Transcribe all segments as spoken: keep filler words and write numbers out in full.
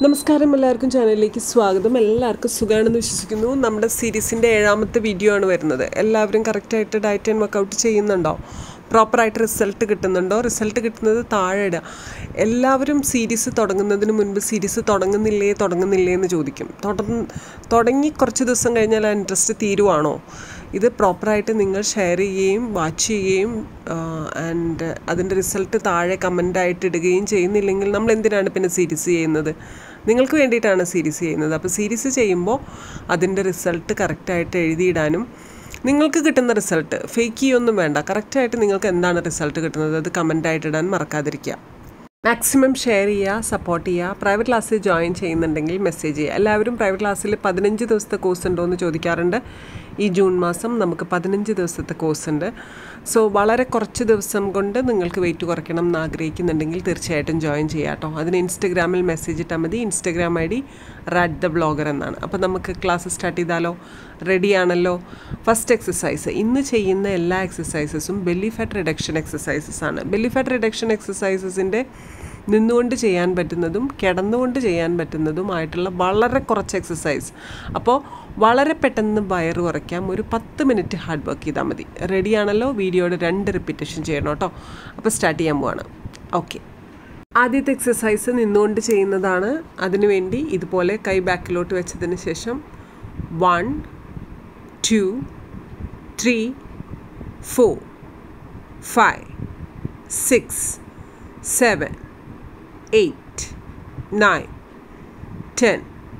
നമസ്കാരം എല്ലാവർക്കും ചാനലിലേക്ക് സ്വാഗതം. എല്ലാവർക്കും സുഖമാണെന്ന് വിശ്വസിക്കുന്നു. നമ്മുടെ സീരീസിൻ്റെ ഏഴാമത്തെ വീഡിയോ ആണ് വരുന്നത്. എല്ലാവരും കറക്റ്റായിട്ട് ഡയറ്റ് ആൻഡ് വർക്കൗട്ട് ചെയ്യുന്നുണ്ടോ? പ്രോപ്പറായിട്ട് റിസൾട്ട് കിട്ടുന്നുണ്ടോ? റിസൾട്ട് കിട്ടുന്നത് താഴെ ഇടുക. എല്ലാവരും സീരീസ് തുടങ്ങുന്നതിന് മുൻപ് സീരീസ് തുടങ്ങുന്നില്ലേ തുടങ്ങുന്നില്ലേ എന്ന് ചോദിക്കും. തുടങ്ങി കുറച്ച് ദിവസം കഴിഞ്ഞാൽ ആ ഇൻട്രസ്റ്റ് തീരുവാണോ? ഇത് പ്രോപ്പറായിട്ട് നിങ്ങൾ ഷെയർ ചെയ്യുകയും വാച്ച് ചെയ്യുകയും ആൻഡ് അതിൻ്റെ റിസൾട്ട് താഴെ കമൻ്റായിട്ട് ഇടുകയും ചെയ്യുന്നില്ലെങ്കിൽ നമ്മൾ എന്തിനാണ് പിന്നെ സീരീസ് ചെയ്യുന്നത്? നിങ്ങൾക്ക് വേണ്ടിയിട്ടാണ് സീരീസ് ചെയ്യുന്നത്. അപ്പോൾ സീരീസ് ചെയ്യുമ്പോൾ അതിൻ്റെ റിസൾട്ട് കറക്റ്റായിട്ട് എഴുതിയിടാനും നിങ്ങൾക്ക് കിട്ടുന്ന റിസൾട്ട് ഫേക്ക് ചെയ്യൊന്നും വേണ്ട. കറക്റ്റായിട്ട് നിങ്ങൾക്ക് എന്താണ് റിസൾട്ട് കിട്ടുന്നത് അത് കമൻ്റായിട്ട് ഇടാൻ മറക്കാതിരിക്കുക. മാക്സിമം ഷെയർ ചെയ്യുക, സപ്പോർട്ട് ചെയ്യുക. പ്രൈവറ്റ് ക്ലാസ്സിൽ ജോയിൻ ചെയ്യുന്നുണ്ടെങ്കിൽ മെസ്സേജ് ചെയ്യുക. എല്ലാവരും പ്രൈവറ്റ് ക്ലാസ്സിൽ പതിനഞ്ച് ദിവസത്തെ കോഴ്സ് ഉണ്ടോ എന്ന് ചോദിക്കാറുണ്ട്. ഈ ജൂൺ മാസം നമുക്ക് പതിനഞ്ച് ദിവസത്തെ കോഴ്സ് ഉണ്ട്. സോ വളരെ കുറച്ച് ദിവസം കൊണ്ട് നിങ്ങൾക്ക് വെയിറ്റ് കുറയ്ക്കണം എന്ന് ആഗ്രഹിക്കുന്നുണ്ടെങ്കിൽ തീർച്ചയായിട്ടും ജോയിൻ ചെയ്യാം കേട്ടോ. അതിന് ഇൻസ്റ്റഗ്രാമിൽ മെസ്സേജ് ഇട്ടാൽ മതി. Instagram I D Rad the blogger എന്നാണ്. അപ്പോൾ നമുക്ക് ക്ലാസ് സ്റ്റാർട്ട് ചെയ്താലോ? റെഡിയാണല്ലോ? ഫസ്റ്റ് എക്സസൈസ്, ഇന്ന് ചെയ്യുന്ന എല്ലാ എക്സസൈസസും ബെല്ലി ഫാറ്റ് റിഡക്ഷൻ എക്സസൈസസ് ആണ്. ബെല്ലി ഫാറ്റ് റിഡക്ഷൻ എക്സസൈസസിൻ്റെ നിന്നുകൊണ്ട് ചെയ്യാൻ പറ്റുന്നതും കിടന്നുകൊണ്ട് ചെയ്യാൻ പറ്റുന്നതുമായിട്ടുള്ള വളരെ കുറച്ച് എക്സസൈസ്. അപ്പോൾ വളരെ പെട്ടെന്ന് വയറ് കുറയ്ക്കാം. ഒരു പത്ത് മിനിറ്റ് ഹാർഡ് വർക്ക് ചെയ്താൽ മതി. റെഡിയാണല്ലോ? വീഡിയോയുടെ രണ്ട് റിപ്പീറ്റേഷൻ ചെയ്യണം കേട്ടോ. അപ്പോൾ സ്റ്റാർട്ട് ചെയ്യാൻ പോവാണ്. ഓക്കെ, ആദ്യത്തെ എക്സസൈസ് നിന്നുകൊണ്ട് ചെയ്യുന്നതാണ്. അതിനുവേണ്ടി ഇതുപോലെ കൈ ബാക്കിലോട്ട് വെച്ചതിന് ശേഷം one two three four five six seven eight, nine, ten,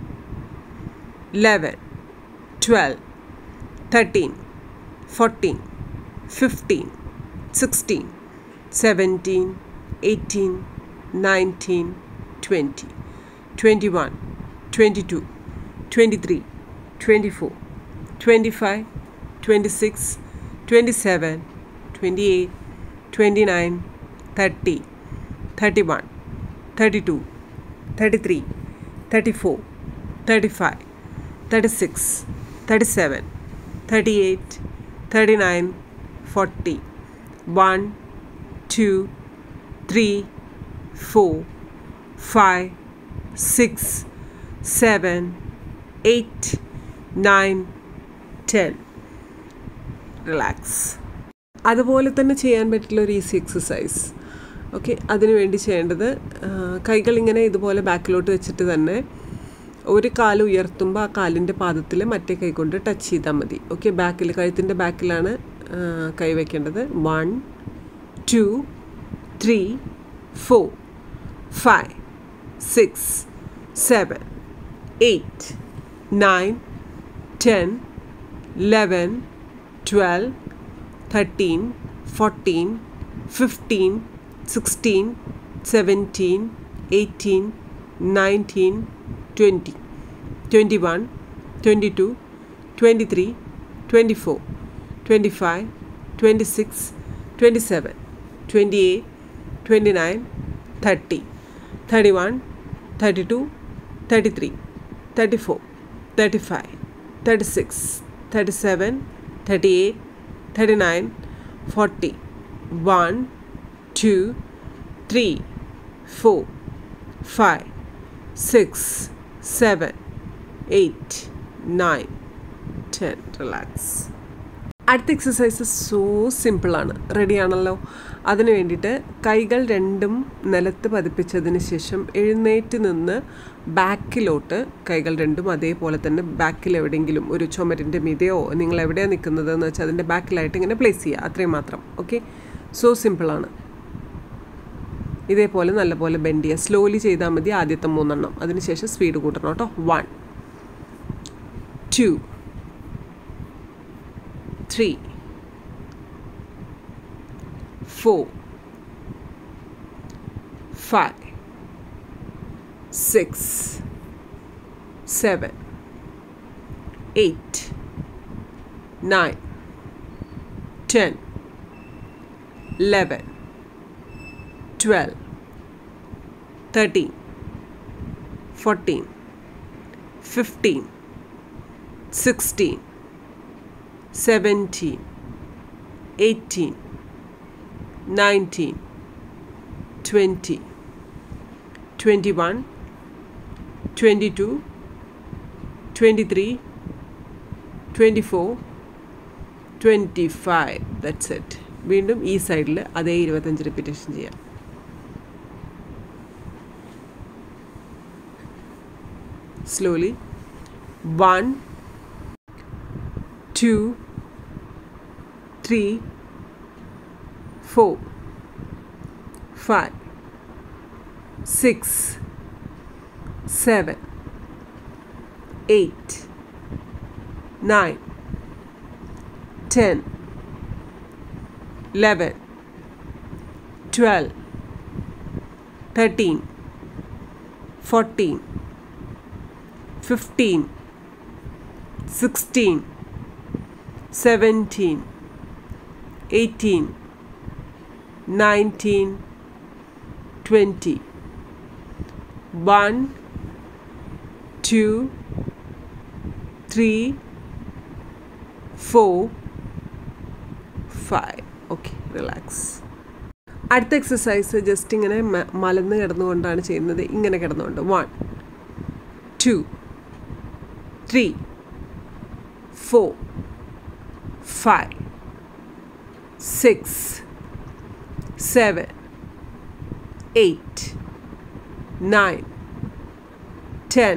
eleven, twelve, thirteen, fourteen, fifteen, sixteen, seventeen, eighteen, nineteen, twenty, twenty-one, twenty-two, twenty-three, twenty-four, twenty-five, twenty-six, twenty-seven, twenty-eight, twenty-nine, thirty, thirty-one, thirty-two, thirty-three, thirty-four, thirty-five, thirty-six, thirty-seven, thirty-eight, thirty-nine, forty, one, two, three, four, five, six, seven, eight, nine, ten. Relax. അതുപോലെ തന്നെ ചെയ്യാൻ പറ്റുള്ള ഒരു easy exercise. Okay, അതിനുവേണ്ടി ചെയ്യേണ്ടത് കൈകളിങ്ങനെ ഇതുപോലെ ബാക്കിലോട്ട് വെച്ചിട്ട് തന്നെ ഒരു കാല് ഉയർത്തുമ്പോൾ ആ കാലിൻ്റെ പാദത്തിൽ മറ്റേ കൈ കൊണ്ട് ടച്ച് ചെയ്താൽ മതി. ഓക്കെ, ബാക്കിൽ കഴുത്തിൻ്റെ ബാക്കിലാണ് കൈ വയ്ക്കേണ്ടത്. One two three four five six seven eight nine ten eleven twelve thirteen fourteen fifteen sixteen, seventeen, eighteen, nineteen, twenty, twenty-one, twenty-two, twenty-three, twenty-four, twenty-five, twenty-six, twenty-seven, twenty-eight, twenty-nine, thirty, thirty-one, thirty-two, thirty-three, thirty-four, thirty-five, thirty-six, thirty-seven, thirty-eight, thirty-nine, forty, one, two, three, four, five, six, seven, eight, nine, ten. Relax. അടുത്ത exercise so സിമ്പിളാണ്. റെഡിയാണല്ലോ? അതിന് വേണ്ടിയിട്ട് കൈകൾ രണ്ടും നിലത്ത് പതിപ്പിച്ചതിന് ശേഷം എഴുന്നേറ്റ് നിന്ന് ബാക്കിലോട്ട് കൈകൾ രണ്ടും അതേപോലെ തന്നെ ബാക്കിൽ എവിടെയെങ്കിലും ഒരു ചുമരിൻ്റെ മീതെയോ നിങ്ങൾ എവിടെയാണ് നിൽക്കുന്നതെന്ന് വെച്ചാൽ അതിൻ്റെ ബാക്കിലായിട്ട് ഇങ്ങനെ പ്ലേസ് ചെയ്യുക. അത്രയും മാത്രം. ഓക്കെ, സോ സിമ്പിളാണ്. ഇതേപോലെ നല്ലപോലെ ബെൻഡ് ചെയ്യുക. സ്ലോലി ചെയ്താൽ മതി ആദ്യത്തെ മൂന്നെണ്ണം. അതിനുശേഷം സ്പീഡ് കൂട്ടണം കേട്ടോ. One two three four five six seven eight nine ten eleven twelve, thirteen, fourteen, fifteen, sixteen, seventeen, eighteen, nineteen, twenty, twenty-one, twenty-two, twenty-three, twenty-four, twenty-five. That's it. വീണ്ടും ഈ സൈഡിൽ അതേ ഇരുപത്തഞ്ച് റിപ്പീറ്റേഷൻ ചെയ്യാം. Slowly. One, two, three, four, five, six, seven, eight, nine, ten, eleven, twelve, thirteen, fourteen, fifteen, sixteen, seventeen, eighteen, nineteen, twenty. One, two, three, four, five. Okay, relax. അടുത്ത exercise just ഇങ്ങനെ മലന്ന് കിടന്നുകൊണ്ടാണ് ചെയ്യുന്നത്. ഇങ്ങനെ കിടന്നുകൊണ്ട് one, two, three, four, five, six, seven, eight, nine, ten,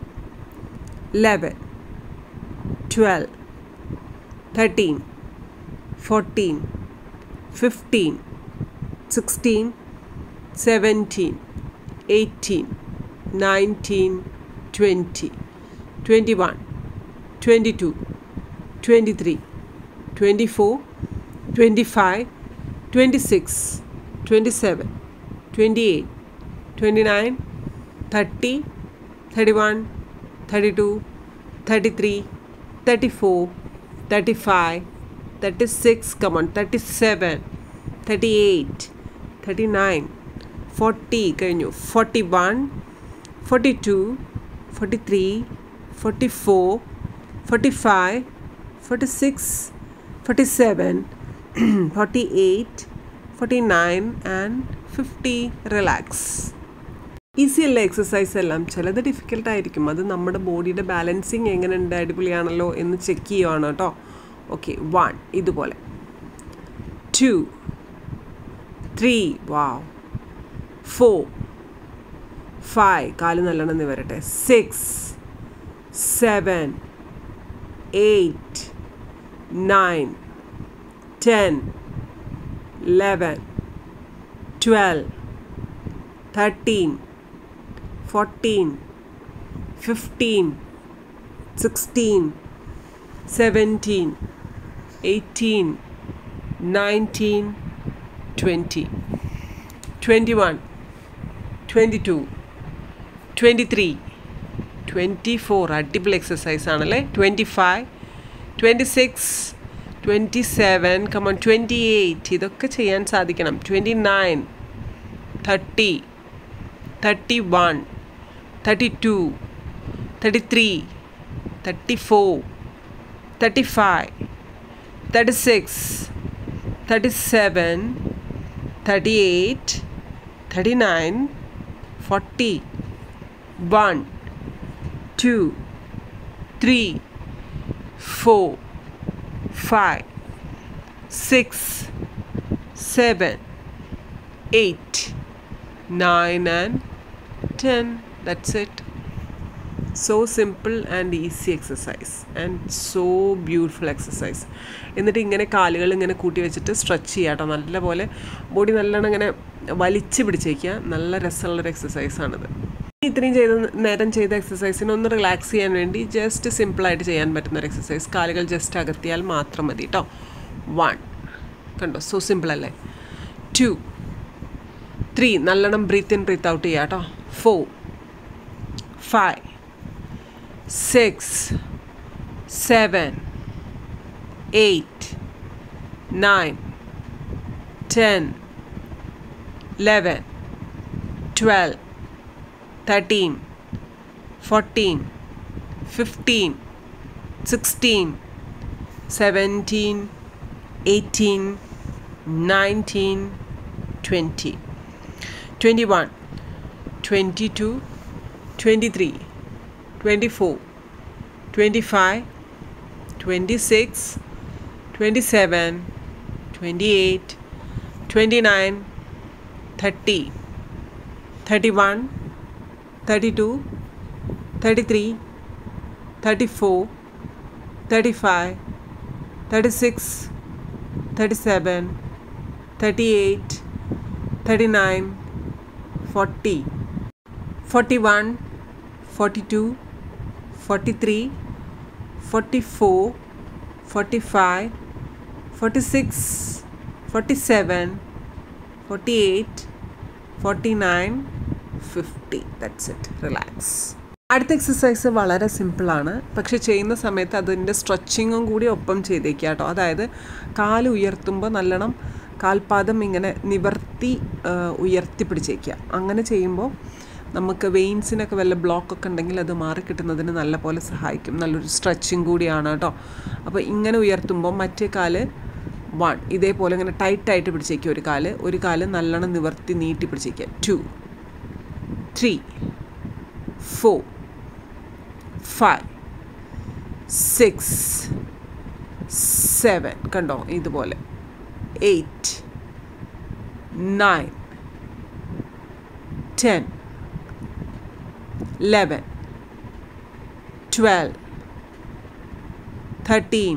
eleven, twelve, thirteen, fourteen, fifteen, sixteen, seventeen, eighteen, nineteen, twenty, twenty-one, twenty-two, twenty-three, twenty-four, twenty-five, twenty-six, twenty-seven, twenty-eight, twenty-nine, thirty, thirty-one, thirty-two, thirty-three, thirty-four, thirty-five, thirty-six, come on, thirty-seven, thirty-eight, thirty-nine, forty, കഴിഞ്ഞു, forty-one, forty-two, forty-three, forty-four, forty-five, forty-six, forty-seven, forty-eight, forty-nine and fifty. Relax. Easy അല്ല exercise എല്ലാം, ചിലത് ഡിഫിക്കൽട്ടായിരിക്കും. അത് നമ്മുടെ ബോഡിയുടെ balancing എങ്ങനെയുണ്ട്, അടിപൊളിയാണല്ലോ എന്ന് check ചെയ്യുവാണ് കേട്ടോ. ഓക്കെ, വൺ ഇതുപോലെ, two, three, wow, four, five, കാല് നല്ലോണം നിവരട്ടെ, six, seven, eight, nine, ten, eleven, twelve, thirteen, fourteen, fifteen, sixteen, seventeen, eighteen, nineteen, twenty, twenty-one, twenty-two, twenty-three, twenty-four, അടിപൊളി എക്സസൈസ് ആണല്ലേ, twenty-five, twenty-six, twenty-seven, come on, twenty-eight, ഇതൊക്കെ ചെയ്യാൻ സാധിക്കണം, twenty-nine, thirty, thirty-one, thirty-two, thirty-three, thirty-four, thirty-five, thirty-six, thirty-seven, thirty-eight, thirty-nine, forty, one, two, three, four, five, six, seven, eight, nine and ten. That's it. So simple and easy exercise and so beautiful exercise. എന്നിട്ട് ഇങ്ങനെ കാലുകൾ ഇങ്ങനെ കൂട്ടി വെച്ചിട്ട് stretch ചെയ്യുക കേട്ടോ, നല്ലപോലെ body നല്ലോണം ഇങ്ങനെ വലിച്ച് പിടിച്ചേക്കുക. നല്ല രസമുള്ളൊരു എക്സസൈസാണിത്. ഇത്രയും ചെയ്ത നേരം ചെയ്ത എക്സസൈസിന് ഒന്ന് റിലാക്സ് ചെയ്യാൻ വേണ്ടി ജസ്റ്റ് സിമ്പിളായിട്ട് ചെയ്യാൻ പറ്റുന്നൊരു എക്സസൈസ്. കാലുകൾ ജസ്റ്റ് അകത്തിയാൽ മാത്രം മതി കേട്ടോ. വൺ, കണ്ടോ, സോ സിമ്പിൾ അല്ലേ. ടു, ത്രീ, നല്ലോണം ബ്രീത്ത് ഇൻ ബ്രീത്ത് ഔട്ട് ചെയ്യുക കേട്ടോ. Four, five, six, seven, eight, nine, ten, eleven, twelve, thirteen, fourteen, fifteen, sixteen, seventeen, eighteen, nineteen, twenty, twenty-one, twenty-two, twenty-three, twenty-four, twenty-five, twenty-six, twenty-seven, twenty-eight, twenty-nine, thirty, thirty-one, thirty-two, thirty-three, thirty-four, thirty-five, thirty-six, thirty-seven, thirty-eight, thirty-nine, forty, forty-one, forty-two, forty-three, forty-four, forty-five, forty-six, forty-seven, forty-eight, forty-nine, fifty. That's it. Relax. അടുത്ത exercise വളരെ സിമ്പിളാണ്, പക്ഷെ ചെയ്യുന്ന സമയത്ത് അതിൻ്റെ സ്ട്രെച്ചിങ്ങും കൂടി ഒപ്പം ചെയ്തേക്കുക കേട്ടോ. അതായത് കാല് ഉയർത്തുമ്പോൾ നല്ലോണം കാൽപാദം ഇങ്ങനെ നിവർത്തി ഉയർത്തി പിടിച്ചേക്കുക. അങ്ങനെ ചെയ്യുമ്പോൾ നമുക്ക് വെയിൻസിനൊക്കെ വല്ല ബ്ലോക്കൊക്കെ ഉണ്ടെങ്കിൽ അത് മാറിക്കിട്ടുന്നതിന് നല്ല പോലെ സഹായിക്കും. നല്ലൊരു സ്ട്രെച്ചിങ് കൂടിയാണ് കേട്ടോ. അപ്പോൾ ഇങ്ങനെ ഉയർത്തുമ്പോൾ മറ്റേ കാല് വൺ ഇതേപോലെ ഇങ്ങനെ ടൈറ്റായിട്ട് പിടിച്ചേക്കുക. ഒരു കാല് ഒരു കാല് നല്ലോണം നിവർത്തി നീട്ടി പിടിച്ചേക്കുക. Two, three, four, five, six, seven, കണ്ടോ ഇതുപോലെ, eight, nine, ten, eleven, twelve, thirteen,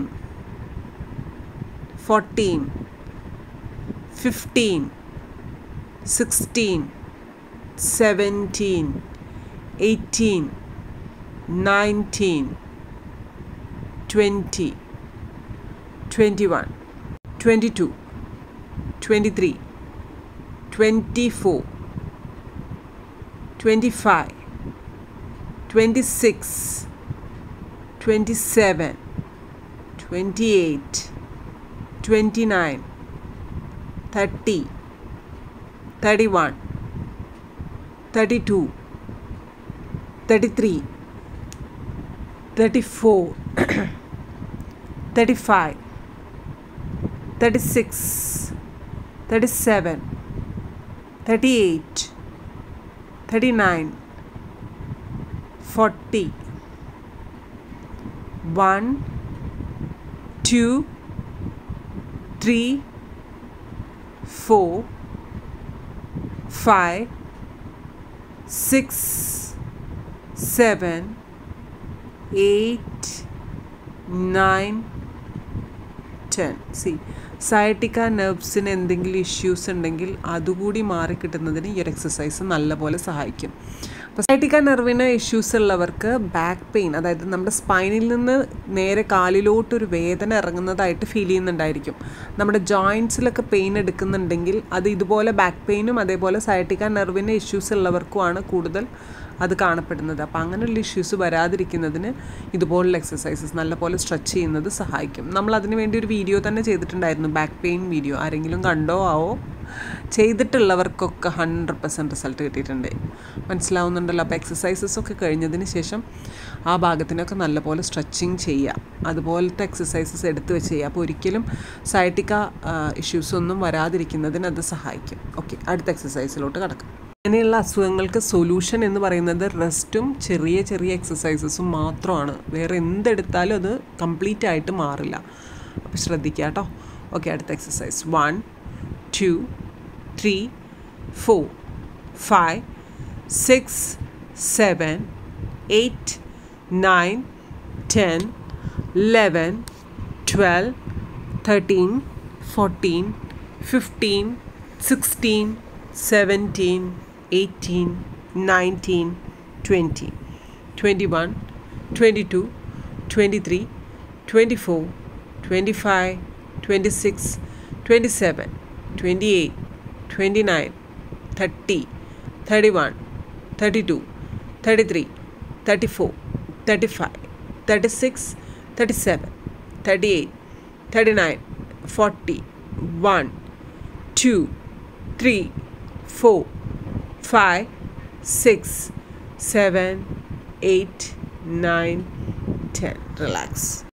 fourteen, fifteen, sixteen, seventeen, eighteen, nineteen, twenty, twenty-one, twenty-two, twenty-three, twenty-four, twenty-five, twenty-six, twenty-seven, twenty-eight, twenty-nine, thirty, thirty-one, thirty-two, thirty-three, thirty-four, thirty-five, thirty-six, thirty-seven, thirty-eight, thirty-nine, forty, one, two, three, four, five, six, seven, eight, nine, ten. See, sciatica nervesന് എന്തെങ്കിലും issues ഉണ്ടെങ്കിൽ അതുകൂടി മാറിക്കിട്ടുന്നതിന് ഈ ഒരു exercise നല്ലപോലെ സഹായിക്കും. അപ്പോൾ sciatica നെർവിന് ഇഷ്യൂസ് ഉള്ളവർക്ക് ബാക്ക് പെയിൻ, അതായത് നമ്മുടെ സ്പൈനിൽ നിന്ന് നേരെ കാലിലോട്ടൊരു വേദന ഇറങ്ങുന്നതായിട്ട് ഫീൽ ചെയ്യുന്നുണ്ടായിരിക്കും. നമ്മുടെ ജോയിൻസിലൊക്കെ പെയിൻ എടുക്കുന്നുണ്ടെങ്കിൽ അത് ഇതുപോലെ ബാക്ക് പെയിനും അതേപോലെ സയറ്റിക്ക നെർവിന് ഇഷ്യൂസ് ഉള്ളവർക്കുമാണ് കൂടുതൽ അത് കാണപ്പെടുന്നത്. അപ്പോൾ അങ്ങനെയുള്ള ഇഷ്യൂസ് വരാതിരിക്കുന്നതിന് ഇതുപോലുള്ള എക്സസൈസസ് നല്ലപോലെ സ്ട്രെച്ച് ചെയ്യുന്നത് സഹായിക്കും. നമ്മൾ അതിന് വേണ്ടി ഒരു വീഡിയോ തന്നെ ചെയ്തിട്ടുണ്ടായിരുന്നു, ബാക്ക് പെയിൻ വീഡിയോ. ആരെങ്കിലും കണ്ടോ ആവോ? ചെയ്തിട്ടുള്ളവർക്കൊക്കെ ഹൺഡ്രഡ് പെർസെൻറ്റ് റിസൾട്ട് കിട്ടിയിട്ടുണ്ട്. മനസ്സിലാവുന്നുണ്ടല്ലോ? അപ്പോൾ എക്സസൈസസ് ഒക്കെ കഴിഞ്ഞതിന് ശേഷം ആ ഭാഗത്തിനൊക്കെ നല്ലപോലെ സ്ട്രെച്ചിങ് ചെയ്യുക, അതുപോലത്തെ എക്സസൈസസ് എടുത്ത് വെച്ച് ചെയ്യുക. അപ്പോൾ ഒരിക്കലും സയറ്റിക്ക ഇഷ്യൂസൊന്നും വരാതിരിക്കുന്നതിന് അത് സഹായിക്കും. ഓക്കെ, അടുത്ത എക്സസൈസിലോട്ട് കിടക്കാം. അങ്ങനെയുള്ള അസുഖങ്ങൾക്ക് സൊല്യൂഷൻ എന്ന് പറയുന്നത് റെസ്റ്റും ചെറിയ ചെറിയ എക്സസൈസസും മാത്രമാണ്. വേറെ എന്തെടുത്താലും അത് കംപ്ലീറ്റ് ആയിട്ട് മാറില്ല. അപ്പോൾ ശ്രദ്ധിക്കുക കേട്ടോ. ഓക്കെ, അടുത്ത exercise. One, two, three, four, five, six, seven, eight, nine, ten, eleven, twelve, thirteen, fourteen, fifteen, sixteen, seventeen, eighteen, nineteen, twenty, twenty-one, twenty-two, twenty-three, twenty-four, twenty-five, twenty-six, twenty-seven, twenty-eight, twenty-nine, thirty, thirty-one, thirty-two, thirty-three, thirty-four, thirty-five, thirty-six, thirty-seven, thirty-eight, thirty-nine, forty, one, two, three, four, five, six, seven, eight, nine, ten. Relax.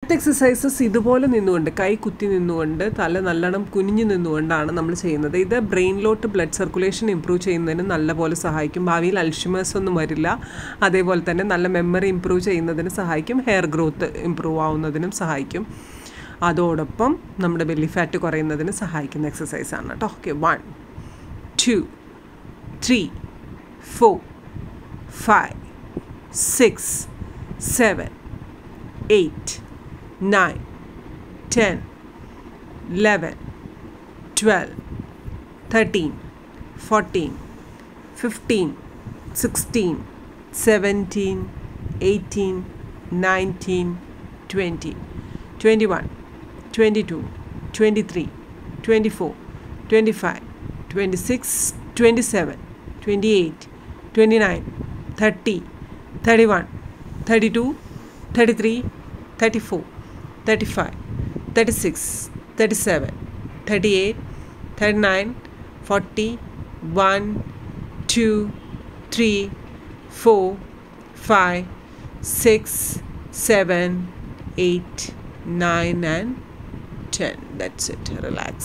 Exercises ഇതുപോലെ നിന്നുകൊണ്ട് കൈ കുത്തി നിന്നുകൊണ്ട് തല നല്ലോണം കുനിഞ്ഞു നിന്നുകൊണ്ടാണ് നമ്മൾ ചെയ്യുന്നത്. ഇത് ബ്രെയിനിലോട്ട് ബ്ലഡ് സർക്കുലേഷൻ ഇമ്പ്രൂവ് ചെയ്യുന്നതിന് നല്ലപോലെ സഹായിക്കും. ഭാവിയിൽ അൽഷിമേഴ്സ് ഒന്നും വരില്ല. അതേപോലെ തന്നെ നല്ല മെമ്മറി ഇമ്പ്രൂവ് ചെയ്യുന്നതിന് സഹായിക്കും. ഹെയർ ഗ്രോത്ത് ഇമ്പ്രൂവ് ആവുന്നതിനും സഹായിക്കും. അതോടൊപ്പം നമ്മുടെ ബെല്ലി ഫാറ്റ് കുറയുന്നതിന് സഹായിക്കുന്ന എക്സസൈസാണ് കേട്ടോ. Okay, one two three four five six seven eight nine, ten, eleven, twelve, thirteen, fourteen, fifteen, sixteen, seventeen, eighteen, nineteen, twenty, twenty-one, twenty-two, twenty-three, twenty-four, twenty-five, twenty-six, twenty-seven, twenty-eight, twenty-nine, thirty, thirty-one, thirty-two, thirty-three, thirty-four, thirty-five, thirty-six, thirty-seven, thirty-eight, thirty-nine, forty, one, two, three, four, five, six, seven, eight, nine and ten. That's it. Relax.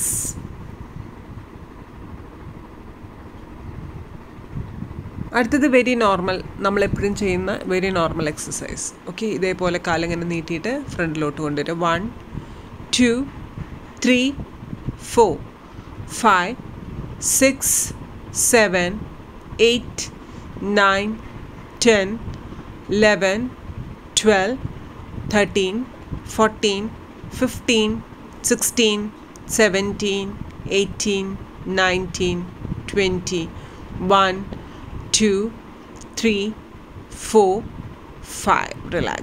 അടുത്തത് very normal, നമ്മളെപ്പോഴും ചെയ്യുന്ന very normal exercise. Okay, ഇതേപോലെ കാലിങ്ങനെ നീട്ടിയിട്ട് ഫ്രണ്ടിലോട്ട് കൊണ്ടുവരും. One two three four five six seven eight nine ten eleven twelve thirteen fourteen fifteen sixteen seventeen eighteen nineteen twenty one two, three, four, five. Relax.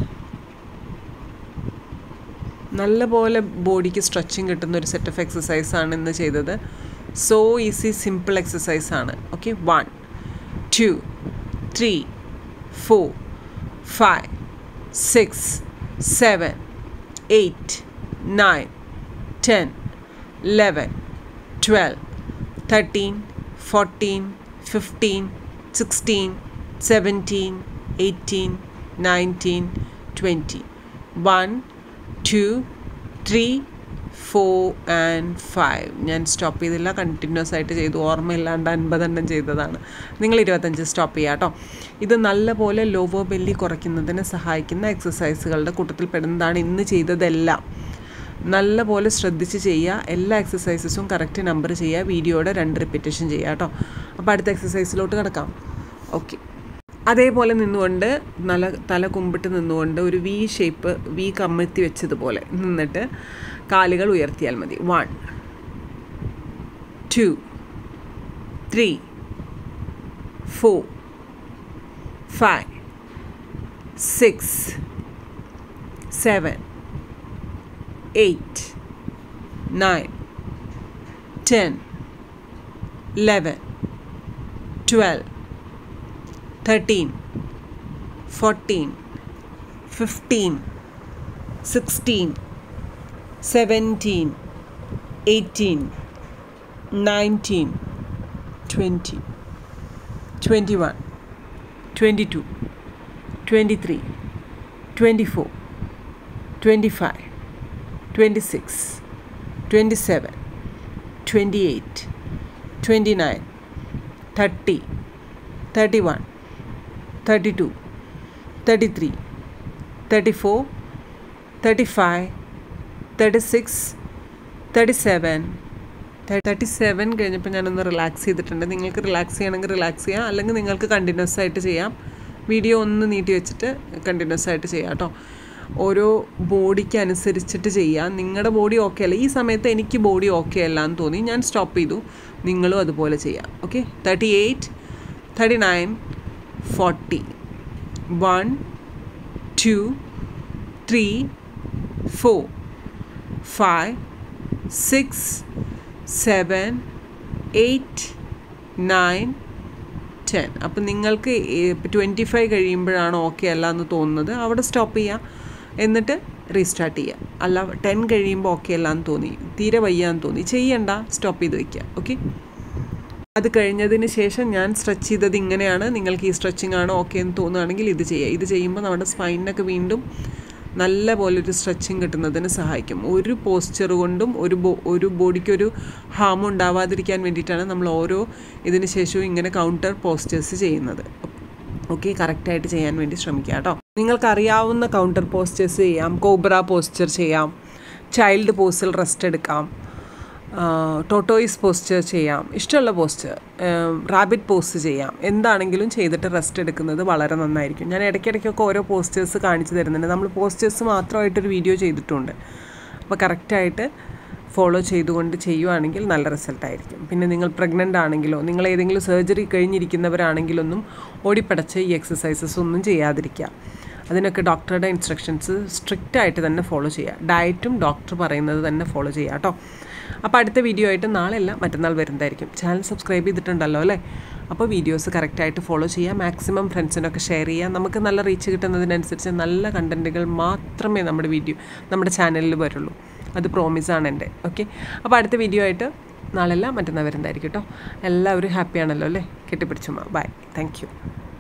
നല്ലപോലെ ബോഡിക്ക് stretching കിട്ടുന്ന ഒരു set of exercise ആണ് ഇന്ന് ചെയ്തത്. സോ ഈസി, സിമ്പിൾ എക്സസൈസ് ആണ്. Okay, one two three four five six seven eight nine ten eleven twelve thirteen fourteen fifteen, sixteen, seventeen, eighteen, nineteen, twenty. one, two, three, four and five. ഞാൻ stop ചെയ്തില്ല, continuous ആയിട്ട് ചെയ്തു. ഓർമ്മയില്ലാണ്ട് അൻപതെണ്ണം ചെയ്തതാണ്. നിങ്ങൾ ഇരുപത്തഞ്ച് stop ചെയ്യുക കേട്ടോ. ഇത് നല്ലപോലെ ലോവർ ബെല്ലി കുറയ്ക്കുന്നതിന് സഹായിക്കുന്ന എക്സസൈസുകളുടെ കൂട്ടത്തിൽ പെടുന്നതാണ് ഇന്ന് ചെയ്തതെല്ലാം. നല്ലപോലെ ശ്രദ്ധിച്ച് ചെയ്യുക. എല്ലാ എക്സസൈസസും കറക്റ്റ് നമ്പർ ചെയ്യുക. വീഡിയോയുടെ രണ്ട് റിപ്പീറ്റേഷൻ ചെയ്യുക കേട്ടോ. അപ്പോൾ അടുത്ത എക്സസൈസിലോട്ട് കിടക്കാം. ഓക്കെ, അതേപോലെ നിന്നുകൊണ്ട് നല്ല തല കുമ്പിട്ട് നിന്നുകൊണ്ട് ഒരു വി ഷേപ്പ്, വി കമ്മിത്തി വെച്ചതുപോലെ നിന്നിട്ട് കാലുകൾ ഉയർത്തിയാൽ മതി. One two three four five six seven eight, nine, ten, eleven, twelve, thirteen, fourteen, fifteen, sixteen, seventeen, eighteen, nineteen, twenty, twenty-one, twenty-two, twenty-three, twenty-four, twenty-five, twenty-six, twenty-seven, twenty-eight, twenty-nine, thirty, thirty-one, thirty-two, thirty-three, thirty-four, thirty-five, thirty-six, thirty-seven, thirty-seven കഴിഞ്ഞപ്പോൾ ഞാനൊന്ന് relax ചെയ്തിട്ടുണ്ട്. നിങ്ങൾക്ക് relax ചെയ്യണമെങ്കിൽ relax ചെയ്യാം, അല്ലെങ്കിൽ നിങ്ങൾക്ക് continuous ആയിട്ട് ചെയ്യാം. വീഡിയോ ഒന്ന് നീട്ടി വെച്ചിട്ട് കണ്ടിന്യൂസ് ആയിട്ട് ചെയ്യാം കേട്ടോ. ഓരോ ബോഡിക്ക് അനുസരിച്ചിട്ട് ചെയ്യാം. നിങ്ങളുടെ ബോഡി ഓക്കെ അല്ല, ഈ സമയത്ത് എനിക്ക് ബോഡി ഓക്കെ അല്ല എന്ന് തോന്നി, ഞാൻ സ്റ്റോപ്പ് ചെയ്തു. നിങ്ങളും അതുപോലെ ചെയ്യാം. Okay, thirty eight thirty nine forty one two three four five six seven eight nine ten. അപ്പം നിങ്ങൾക്ക് ട്വൻറ്റി ഫൈവ് കഴിയുമ്പോഴാണ് ഓക്കെ അല്ല എന്ന് തോന്നുന്നത്, അവിടെ സ്റ്റോപ്പ് ചെയ്യുക. എന്നിട്ട് റീസ്റ്റാർട്ട് ചെയ്യുക. അല്ല ടെൻ കഴിയുമ്പോൾ ഓക്കെ അല്ല എന്ന് തോന്നി, തീരെ വയ്യാന്ന് തോന്നി, ചെയ്യണ്ട, സ്റ്റോപ്പ് ചെയ്ത് വയ്ക്കുക. ഓക്കെ, അത് കഴിഞ്ഞതിന് ശേഷം ഞാൻ സ്ട്രെച്ച് ചെയ്തത് ഇങ്ങനെയാണ്. നിങ്ങൾക്ക് ഈ സ്ട്രെച്ചിങ് ആണ് ഓക്കെ എന്ന് തോന്നുകയാണെങ്കിൽ ഇത് ചെയ്യുക. ഇത് ചെയ്യുമ്പോൾ നമ്മുടെ സ്പൈനൊക്കെ വീണ്ടും നല്ല പോലെ ഒരു സ്ട്രെച്ചിങ് കിട്ടുന്നതിന് സഹായിക്കും. ഒരു പോസ്ചർ കൊണ്ടും ഒരു ബോ ഒരു ബോഡിക്കൊരു ഹാം ഉണ്ടാവാതിരിക്കാൻ വേണ്ടിയിട്ടാണ് നമ്മൾ ഓരോ ഇതിന് ശേഷവും ഇങ്ങനെ കൗണ്ടർ പോസ്റ്റേഴ്സ് ചെയ്യുന്നത്. ഓക്കെ, കറക്റ്റായിട്ട് ചെയ്യാൻ വേണ്ടി ശ്രമിക്കുക കേട്ടോ. നിങ്ങൾക്കറിയാവുന്ന കൗണ്ടർ പോസ്റ്റേഴ്സ് ചെയ്യാം. കോബ്ര പോസ്ചർ ചെയ്യാം, ചൈൽഡ് പോസിൽ റെസ്റ്റ് എടുക്കാം, ടോട്ടോയിസ് പോസ്ചർ ചെയ്യാം, ഇഷ്ടമുള്ള പോസ്ചർ, റാബിറ്റ് പോസ്റ്റ് ചെയ്യാം. എന്താണെങ്കിലും ചെയ്തിട്ട് റെസ്റ്റ് എടുക്കുന്നത് വളരെ നന്നായിരിക്കും. ഞാൻ ഇടയ്ക്കിടയ്ക്കൊക്കെ ഓരോ പോസ്റ്റേഴ്സ് കാണിച്ചു തരുന്നുണ്ട്. നമ്മൾ പോസ്റ്റേഴ്സ് മാത്രമായിട്ടൊരു വീഡിയോ ചെയ്തിട്ടുണ്ട്. അപ്പോൾ കറക്റ്റായിട്ട് ഫോളോ ചെയ്തുകൊണ്ട് ചെയ്യുവാണെങ്കിൽ നല്ല റിസൾട്ടായിരിക്കും. പിന്നെ നിങ്ങൾ പ്രഗ്നൻ്റ് ആണെങ്കിലോ നിങ്ങൾ ഏതെങ്കിലും സർജറി കഴിഞ്ഞിരിക്കുന്നവരാണെങ്കിലൊന്നും ഓടിപ്പടച്ച് ഈ എക്സസൈസസ് ഒന്നും ചെയ്യാതിരിക്കുക. അതിനൊക്കെ ഡോക്ടറുടെ ഇൻസ്ട്രക്ഷൻസ് സ്ട്രിക്റ്റായിട്ട് തന്നെ ഫോളോ ചെയ്യുക. ഡയറ്റും ഡോക്ടർ പറയുന്നത് തന്നെ ഫോളോ ചെയ്യുക കേട്ടോ. അപ്പോൾ അടുത്ത വീഡിയോ ആയിട്ട് നാളെ അല്ല മറ്റന്നാൾ വരുന്നതായിരിക്കും. ചാനൽ സബ്സ്ക്രൈബ് ചെയ്തിട്ടുണ്ടല്ലോ അല്ലേ? അപ്പോൾ വീഡിയോസ് കറക്റ്റായിട്ട് ഫോളോ ചെയ്യുക. മാക്സിമം ഫ്രണ്ട്സിനൊക്കെ ഷെയർ ചെയ്യുക. നമുക്ക് നല്ല റീച്ച് കിട്ടുന്നതിനനുസരിച്ച് നല്ല കണ്ടൻറ്റുകൾ മാത്രമേ നമ്മുടെ വീഡിയോ നമ്മുടെ ചാനലിൽ വരുള്ളൂ. അത് പ്രോമിസാണ് എൻ്റെ. ഓക്കെ, അപ്പോൾ അടുത്ത വീഡിയോ ആയിട്ട് നാളെ അല്ല മറ്റന്നാൾ വരുന്നതായിരിക്കും കേട്ടോ. എല്ലാവരും ഹാപ്പിയാണല്ലോ അല്ലേ? കെട്ടിപ്പിടിച്ചുമ്മ. ബൈ. Thank U.